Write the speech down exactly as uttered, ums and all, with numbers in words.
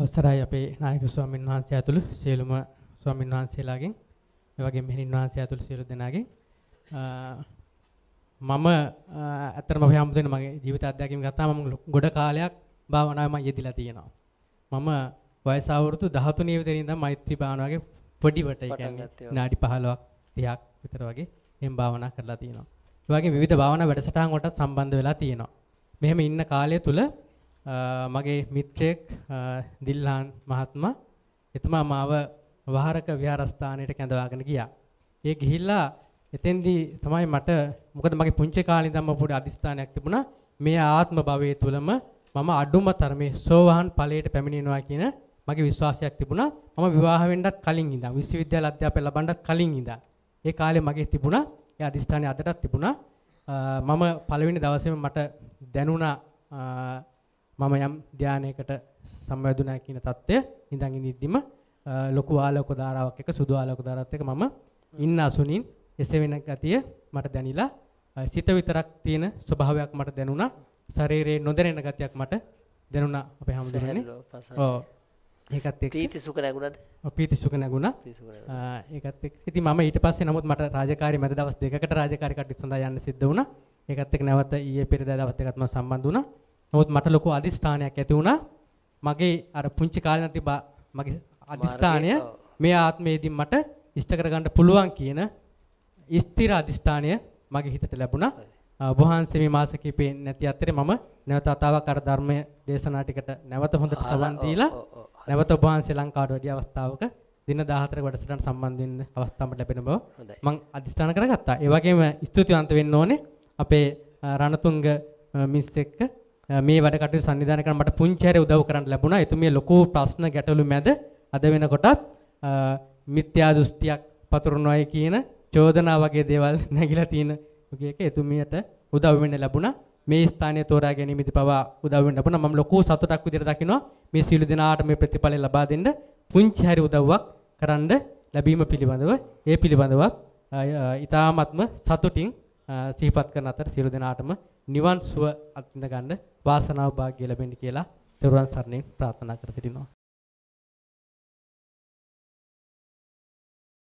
අවසරයි අපේ නායක ස්වාමීන් වහන්සේ ඇතුළු සියලුම ස්වාමීන් වහන්සේලාගෙන් ඒ වගේම මෙහෙණින් වහන්සේ ඇතුළු සියලු දෙනාගෙන් මම ඇත්තටම අපි හැමදෙන මගේ ජීවිත අත්දැකීම් ගත්තාම මම ගොඩ කාලයක් භාවනාවේ මම යෙදිලා තියෙනවා. මම වයස අවුරුදු දහතුන විතර ඉඳන් මෛත්‍රී භාවනාවේ පොඩි වට ඒ කියන්නේ විනාඩි පහළොවක් තිහක් විතර වගේ එහෙම භාවනා කරලා තියෙනවා. ඒ වගේම විවිධ භාවනා වැඩසටහන් වලට සම්බන්ධ වෙලා තියෙනවා. මෙහෙම ඉන්න කාලය තුල මගේ මිත්‍රයෙක් දිල්හාන් මහත්මයා එතුමා මාව වහරක විහාරස්ථානයට කැඳවාගෙන ගියා. ඒ ගිහිල්ලා එතෙන්දී තමයි මට මොකද මගේ පුංචි කාලේ ඉඳන්ම පොඩි අදිස්ථානයක් තිබුණා මේ ආත්ම භවයේ තුලම මම අඩුම තරමේ සෝවාන් ඵලයට පැමිණෙනවා කියන මගේ විශ්වාසයක් තිබුණා. මම විවාහ වෙන්නත් කලින් ඉඳන් විශ්වවිද්‍යාල අධ්‍යාපනය ලබන්නත් කලින් ඉඳන් ඒ කාලේ මගේ තිබුණා ඒ අදිස්ථානය අදටත් තිබුණා. මම පළවෙනි දවසේම මට දැනුණා මම යම් ධානයකට සම්බන්ධුණා කියන தත්ත්වය ඉඳන් ඉඳිද්දිම ලොකු ආලෝක ධාරාවක් එක සුදු ආලෝක ධාරාවත් එක මම ඉන්න අසුනින් එසේ වෙන ගතිය මට දැනිලා සිත විතරක් තියෙන ස්වභාවයක් මට දැනුණා ශරීරයේ නොදැනෙන ගතියක් මට දැනුණා අපේ හැමදෙරනේ ඔව් ඒකත් එක්ක ප්‍රීති සුඛ නැගුණාද ඔව් ප්‍රීති සුඛ නැගුණා ඒකත් එක්ක ඉතින් මම ඊට පස්සේ නමුත් මට රාජකාරී මැද දවස් දෙකකට රාජකාරී කටයුතු සඳහා යන්න සිද්ධ වුණා ඒකත් එක්ක නැවත ඊයේ පෙරේදා දවස් දෙකත් මම සම්බන්ධ වුණා නමුත් මට ලොකු අදිස්ථානයක් ඇති වුණා මගේ අර පුංචි කාලේ නැති මගේ අදිස්ථානය මේ ආත්මයේදී මට ඉෂ්ට කරගන්න පුළුවන් කියන ස්ථිර අදිස්ථානය මගේ හිතට ලැබුණා. ඔබ වහන්සේ මේ මාස කිහිපේ නැති අතරේ මම නැවත අතාවක් අර ධර්මයේ දේශනා ටිකට නැවත හොඳට සවන් දීලා නැවත ඔබ වහන්සේ ලංකාවට වැඩි අවස්ථාවක දින දාහතරක වැඩසටහන සම්බන්ධ වෙන්න අවස්ථාවක් ලැබෙන බව මම අදිස්ථාන කරගත්තා. ඒ වගේම ස්තුතිවන්ත වෙන්න ඕනේ අපේ රණතුංග මිස් එක්ක මේ වැඩ කටයුතු සංවිධානය කරන මට පුංචි හැරේ උදව් කරන්න ලැබුණා. එතුමිය ලොකු ප්‍රශ්න ගැටලු මැද අද වෙනකොටත් මිත්‍යා දෘෂ්ටියක් පතුරනවායි කියන චෝදනා වගේ දේවල් නැගිලා තියෙන එක එතුමියට උදව් වෙන්න ලැබුණා. මේ ස්ථානය තෝරා ගැනීමේදී පවා උදව් වෙන්න ලැබුණා. මම ලොකු සතුටක් විදිහට දකිනවා මේ සීල දිනාට මේ ප්‍රතිඵල ලබා දෙන්න පුංචි හැරි උදව්වක් කරන්න ලැබීම පිළිබඳව ඒ පිළිබඳව ඊ타ත්ම සතුටින් සිහිපත් කරන අතර සීල දිනාටම නිවන් සුව අත්විඳ ගන්න වාසනාව වාග්ය ලැබෙන්න කියලා තෙරුවන් සරණින් ප්‍රාර්ථනා කර සිටිනවා.